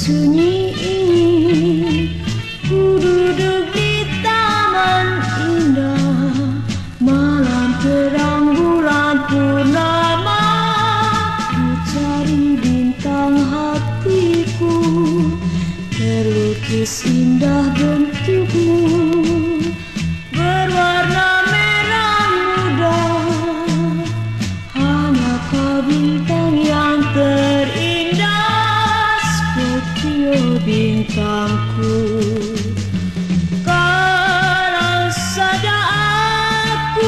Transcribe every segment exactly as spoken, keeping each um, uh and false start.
sunyi ini, ku duduk di taman indah, malam terang bulan purnama, ku cari bintang hatiku, terlukis indah bentukmu, berwarna merah muda, hanya kau bintang yang terindah, Scorpio bintangku. Kalau saja aku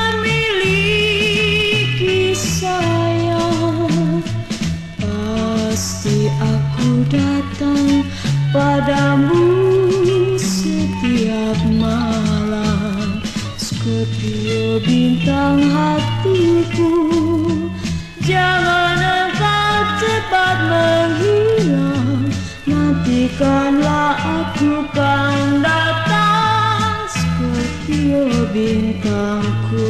memiliki sayang, pasti aku datang padamu setiap malam, Scorpio bintang hatiku. Jangan engkau cepat menghilang, nantikanlah aku kan datang, Scorpio bintangku.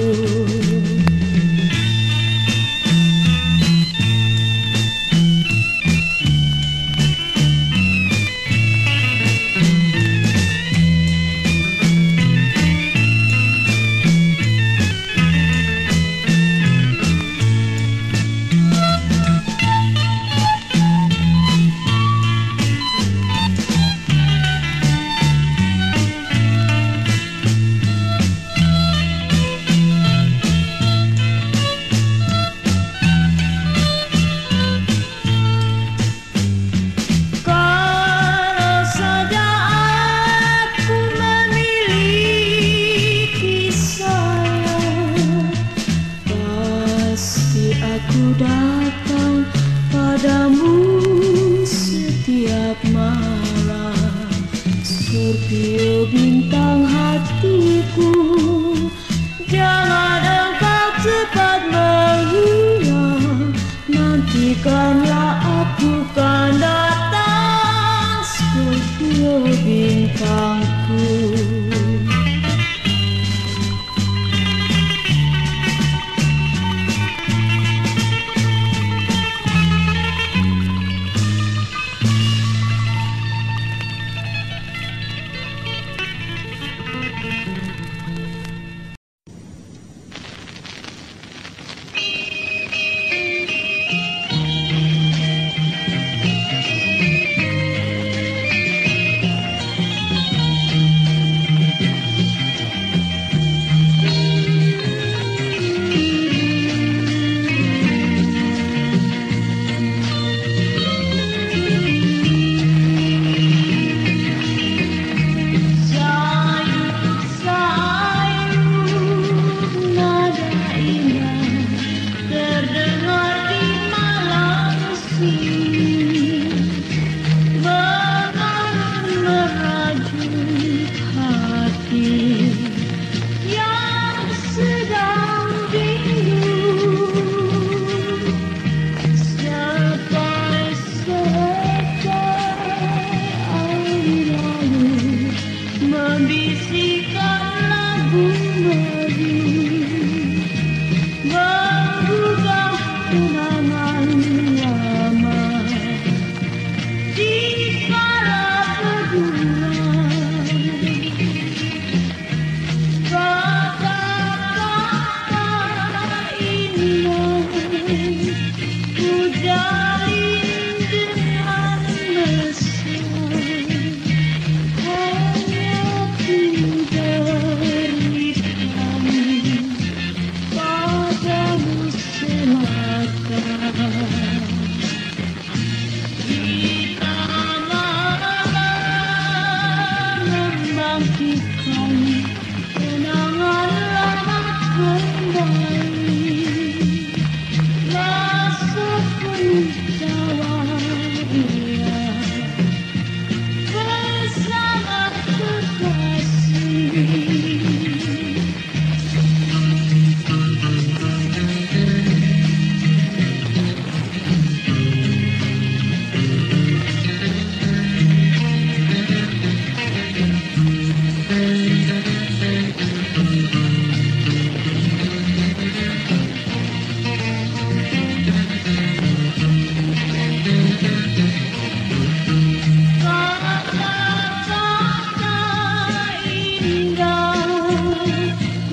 Aku datang padamu setiap malam, Scorpio bintang hatiku. Jangan engkau cepat menghilang, nantikanlah aku kan datang, Scorpio bintangku.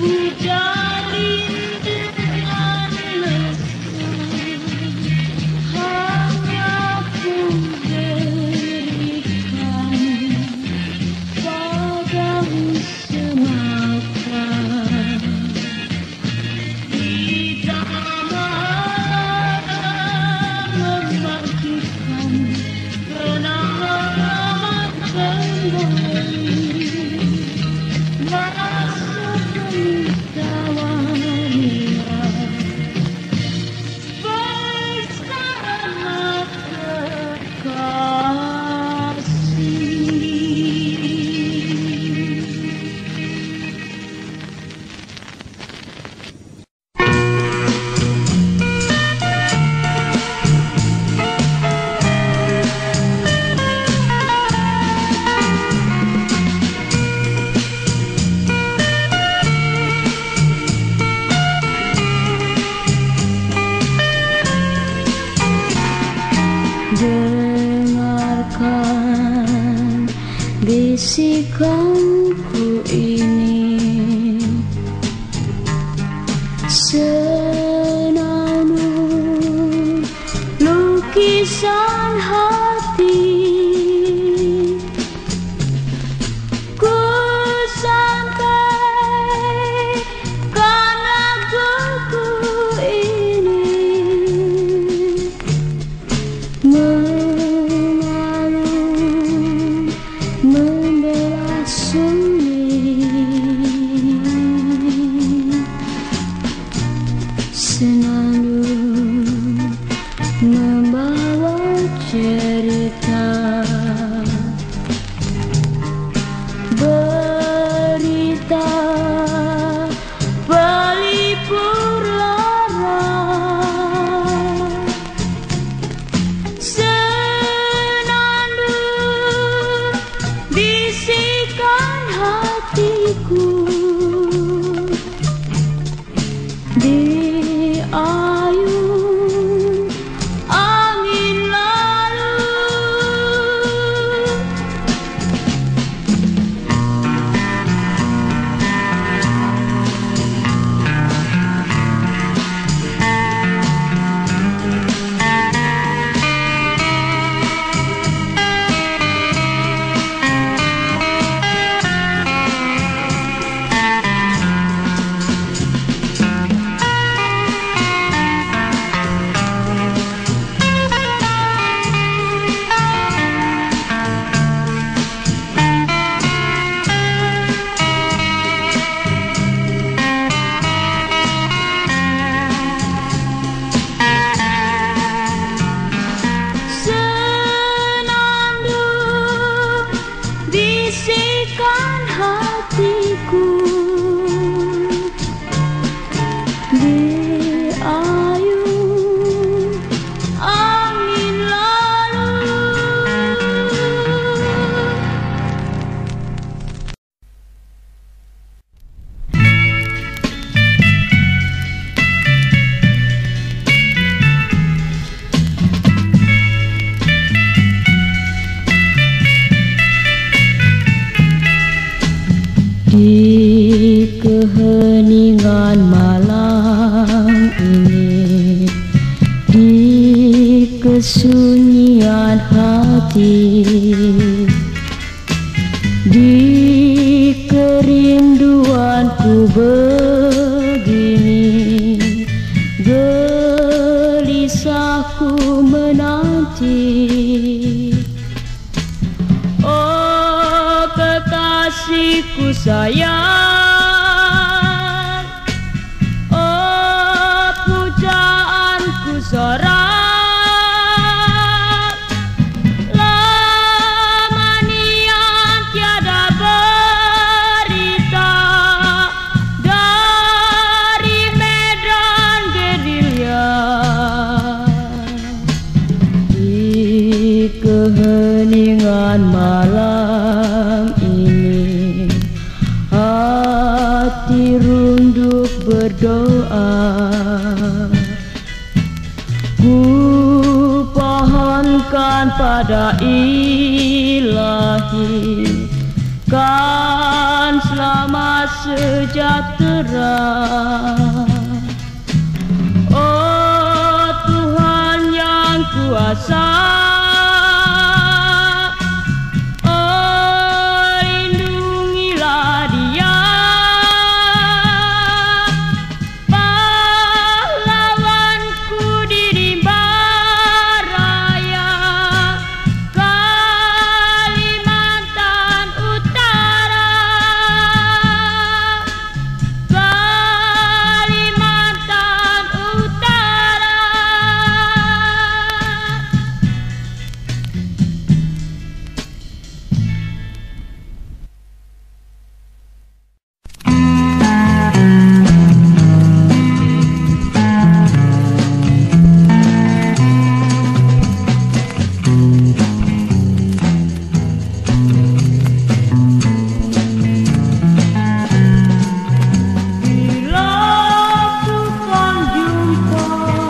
Dengarkan bisikanku ini, senandung lukisan hati. Ku sampaikan laguku ini, mengalun membela sunyi, senandung membawa cerita, berita pelipur lara, senandung bisikan hatiku di ayun angin lalu. Senandung bisikan hatiku di ayun angin lalu. Di keheningan malam ini, di kesunyian hati, di kerinduanku begini, gelisahku menanti. Oh kekasihku sayang, oh pujaanku sorak, lama niat tiada berita dari medan gerilya. Di keheningan malam ini, hati runduk berdoa, ku pohonkan pada Ilahi kan selamat sejahtera. Oh Tuhan yang kuasa, oh lindungilah dia, pahlawanku di rimba raya Kalimantan Utara, Kalimantan Utara. Bila bukan jumpa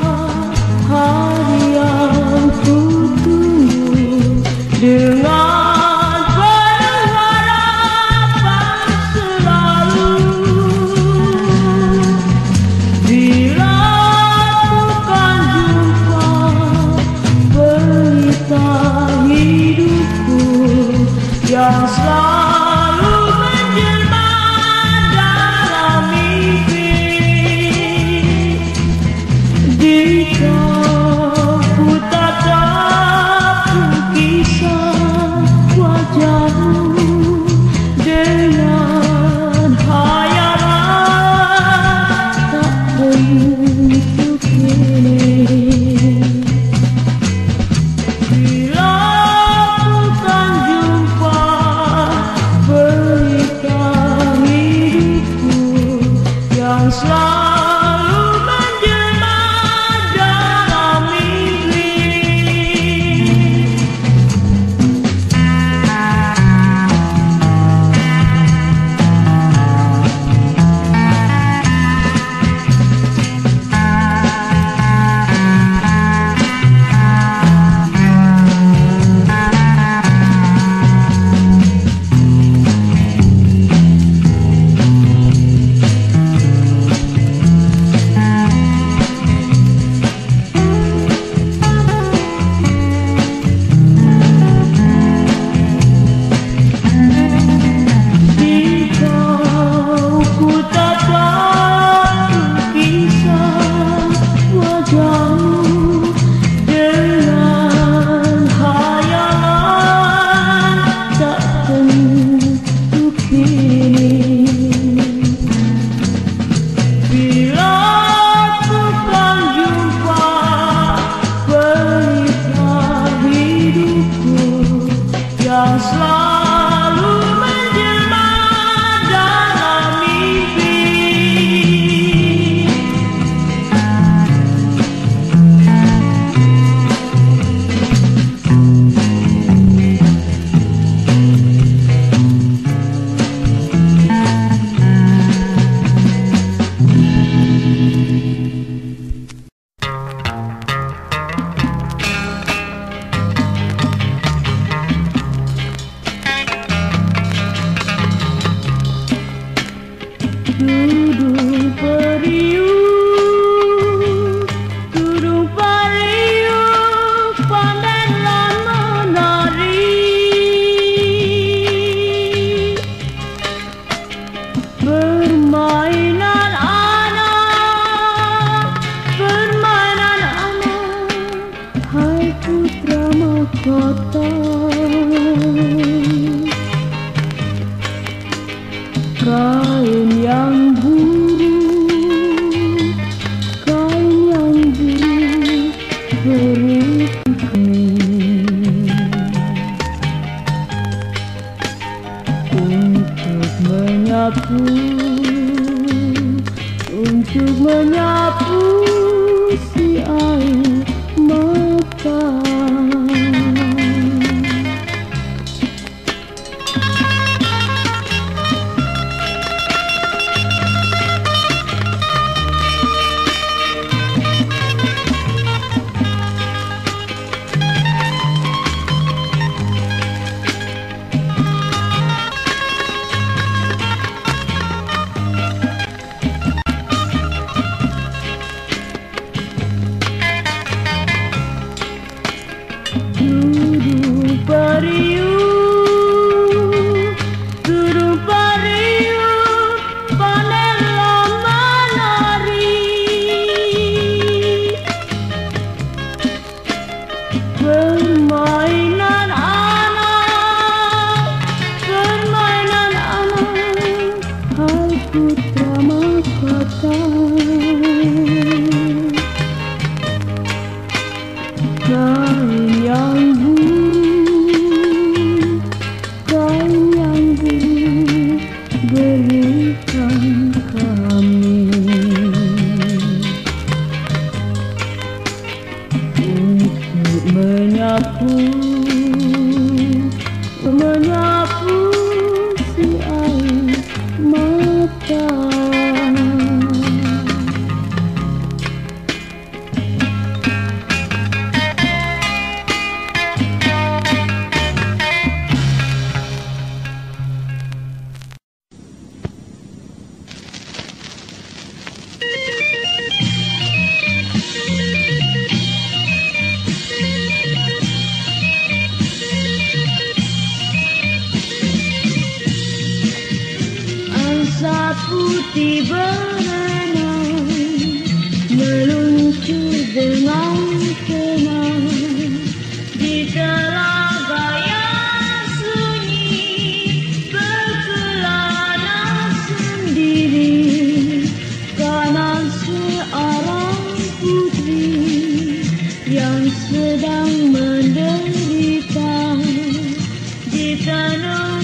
hari yang kutunggu, dengan berharapan selalu. Bila bukan jumpa berita hidupku yang selalu menjelma dalam mimpi, jika ku tatap kisah wajahmu dengan hayalan tak bentuk ini. Bila bukan jumpa berita hidupku yang selalu menjelma dalam mimpi. Jika ku tatap kisah wajahmu dengan hayalan tak tentu kini. Bila bukan jumpa berita hidupku yang selalu menjelma dalam mimpi. Tudung periuk, tudung periuk, pamen lan menari. Permainan anak, permainan anak, hai putra mahkota. Kain yang buruk, kain yang buruk berikut untuk menyapu, untuk menyapu si air mata. hati berenang, meluncur dengan tenang di telaga yang sunyi, berkelana sendiri kanan seorang putri yang sedang menderita di tenung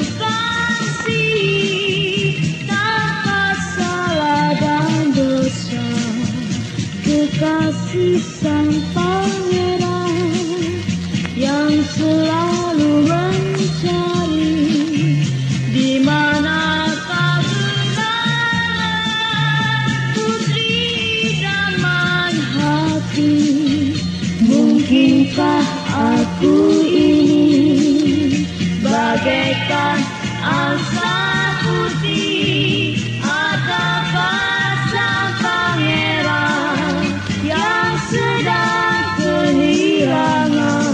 kasih tanpa salah dan dosa. Kekasih sang pangeran yang selalu mencari di manakah gerangan putri daman hati. Mungkinkah aku ini bagaikan angsa putih ataukah sang pangeran yang sedang kehilangan?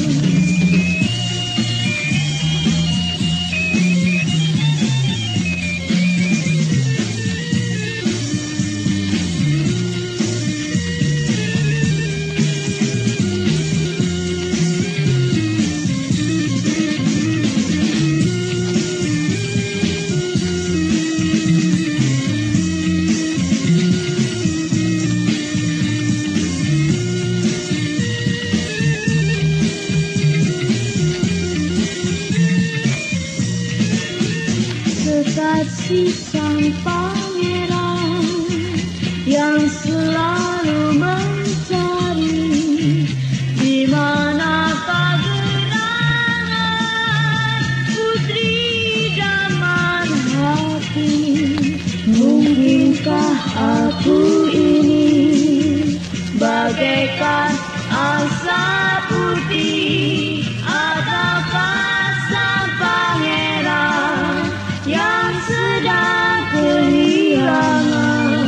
Kekasih sang pangeran yang selalu mencari di manakah gerangan putri daman hati. Mungkinkah aku ini bagaikan angsa putih ataukah sang pangeran yang sedang kehilangan?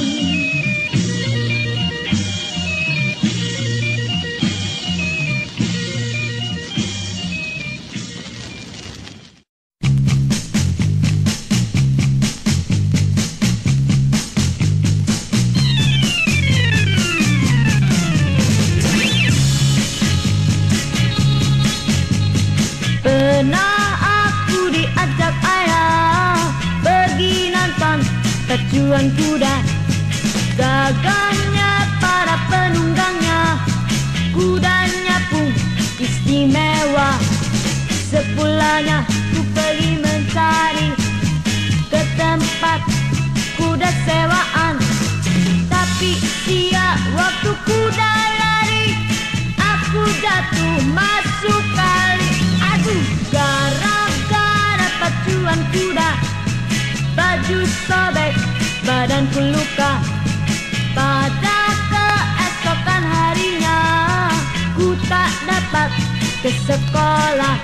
Pernah aku diajak ayah pergi nonton pacuan kuda. Gagahnya para penunggangnya, kudanya pun istimewa. Sepulangnya ku pergi mencari ke tempat kuda sewaan, tapi siap waktu kuda lari, aku jatuh masuk kali. Aduh, gara-gara pacuan kuda, baju sobek, badanku luka. Pada keesokan harinya, ku tak dapat ke sekolah.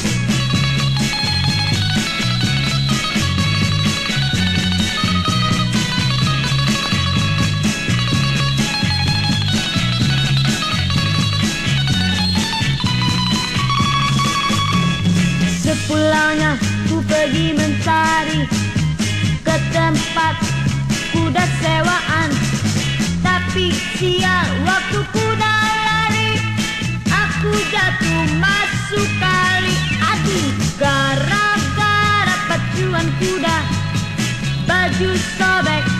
Sepulangnya ku pergi mencari ke tempat kuda sewaan, tapi sial waktu kuda lari, aku jatuh masuk kali. Aduh, gara-gara pacuan kuda, baju sobek,